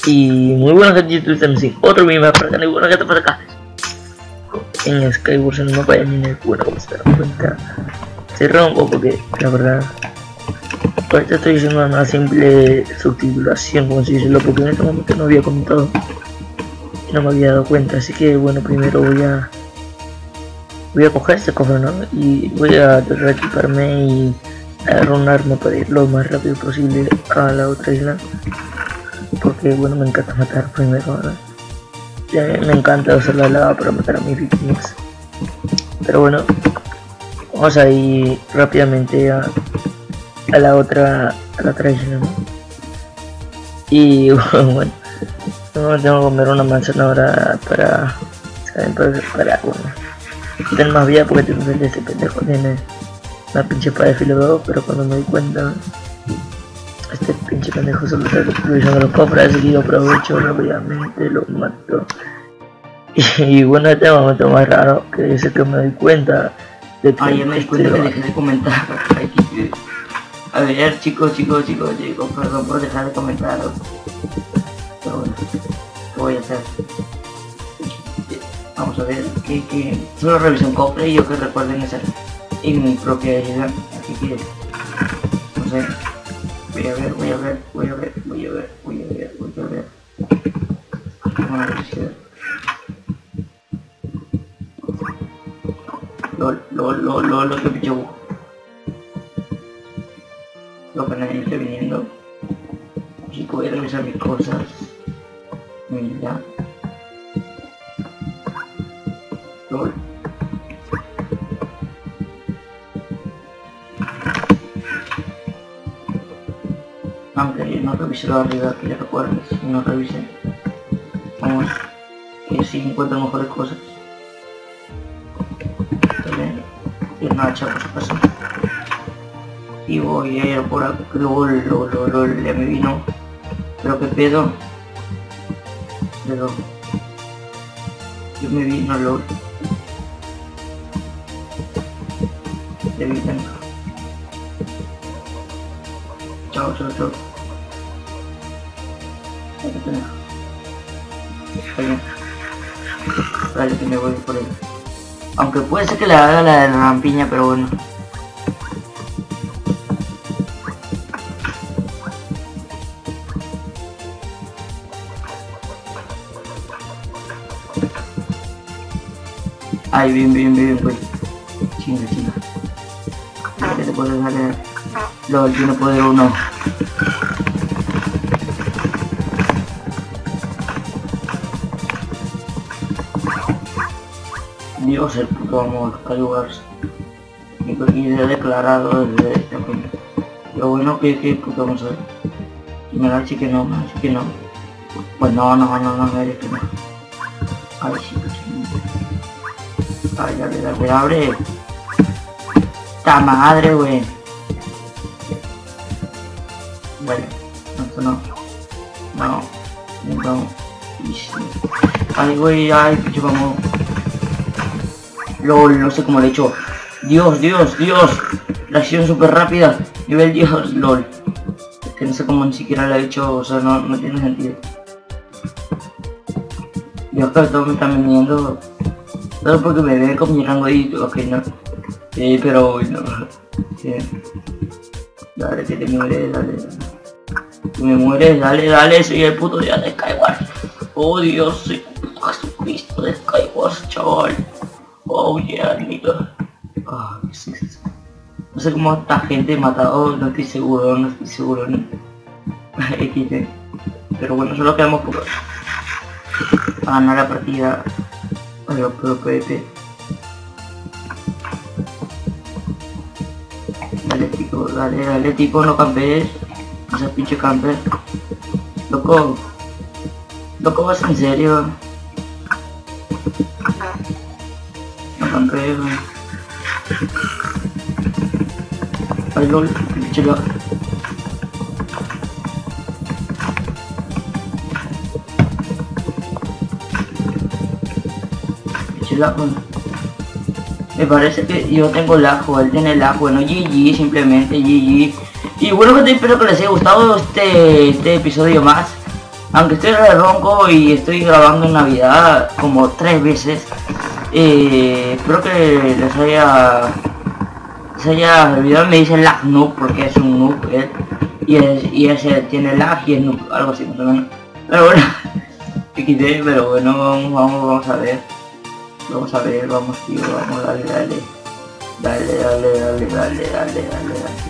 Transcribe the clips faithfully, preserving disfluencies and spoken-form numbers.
Y muy buenas gente de YouTube, estamos en otro video más para acá, y bueno gente por acá en Skywars no me vaya ni en el bueno, como se dan cuenta. Se rompo porque la verdad ahorita estoy haciendo una simple subtitulación, como se dice, lo porque en este momento no había comentado y no me había dado cuenta, así que bueno, primero voy a voy a coger este cofre, ¿no? Y voy a tratar de equiparme y agarrar un arma para ir lo más rápido posible a la otra isla, porque bueno, me encanta matar primero, ¿verdad? Ya me encanta usar la lava para matar a mis víctimas, pero bueno, vamos a ir rápidamente a, a la otra a la otra isla, ¿no? Y bueno, tengo que comer una manzana ahora para, ¿saben? Para, para bueno, tener más vida, porque este pendejo tiene una pinche espada de filo dos, pero cuando me di cuenta este pinche pendejo solo está utilizando los cofres, así que yo aprovecho rápidamente, lo mato. Y, y bueno, este momento más raro que es el que me doy cuenta de que ay, ya me di cuenta que dejé de comentar. A ver, chicos, chicos, chicos, chicos, perdón por dejar de comentar, pero bueno, ¿qué voy a hacer? Vamos a ver, que, que solo revisé un cofre y yo que recuerden hacer en mi propia isla, así que no sé, voy a ver, voy a ver, voy a ver, voy a ver, voy a ver, voy a ver, vamos a ver si lol, lol, lol, lol, lo que pichó, lo que nadie está viniendo, así que voy a revisar mis cosas, mira, lol. Aunque no revisé lo de arriba, que ya recuerdes, no revisé. Vamos, que si encuentro mejores cosas. También, y una hacha por si acaso. Y voy a ir por aquí, lol, lol, lol, lol, ya me vino. Pero qué pedo. Pero yo me vino, lol. De vida. Chao, chao, chao. Vale, que me voy por ahí. Aunque puede ser que le haga la de la rampiña, pero bueno. Ay, bien, bien, bien, pues. Chinga, chinga. ¿Qué te puedo dejar? LOL, tiene poder uno. Dios, el puto amor, Skywars. Y he declarado desde este punto. Pero bueno, que, que puto vamos a ver. Y me da así que no, así que no. Pues no, no, no, no, no, eres que no. Ay, sí, sí. Ay, dale, dale, abre. ¡Ta madre, güey! Bueno, esto no. No. No. Ay, güey, ay, pinche vamos. LOL, no sé cómo le he hecho. Dios, Dios, Dios. La acción súper rápida. Nivel Dios, LOL. Es que no sé cómo ni siquiera la he hecho, o sea, no, no tiene sentido. Dios, que todos me están viniendo. Solo porque me ven con mi rango ahí. Ok, no. Sí, pero bueno. Sí. Dale, que te mueres, dale. Que me mueres, dale, dale. Soy el puto día de Skywars. Oh Dios, soy el puto Jesucristo de Skywars, chaval. Oh yeah, nigga. Oh, sí, sí, sí. No sé cómo esta gente matado, no estoy seguro, no estoy seguro. ¿No? X D. Pero bueno, solo quedamos por para ganar la partida. Pero, pero, P V P. Dale, tipo, dale, dale, tipo, no campees. No seas pinche camper. Loco. Loco, vas en serio. No campees, güey. Ay, lol, pinche la. Pinche la, güey. Me parece que yo tengo lag, o él tiene lag. Bueno, G G, simplemente G G. Y bueno gente, espero que les haya gustado este, este episodio más aunque estoy re ronco y estoy grabando en Navidad como tres veces, eh, espero que les haya les haya olvidado. Me dice lag noob porque es un noob él, y, es, y ese tiene lag y es noob, algo así más o menos. Pero bueno, X D, pero bueno, vamos, vamos, vamos a ver. Vamos a ver, vamos tío, vamos, dale, dale. Dale, dale, dale, dale, dale, dale, dale.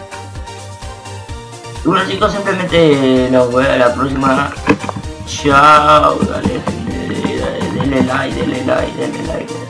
Y bueno chicos, simplemente nos vemos a la próxima. Chao, dale, dale, dale, dale like, dale like, dale like.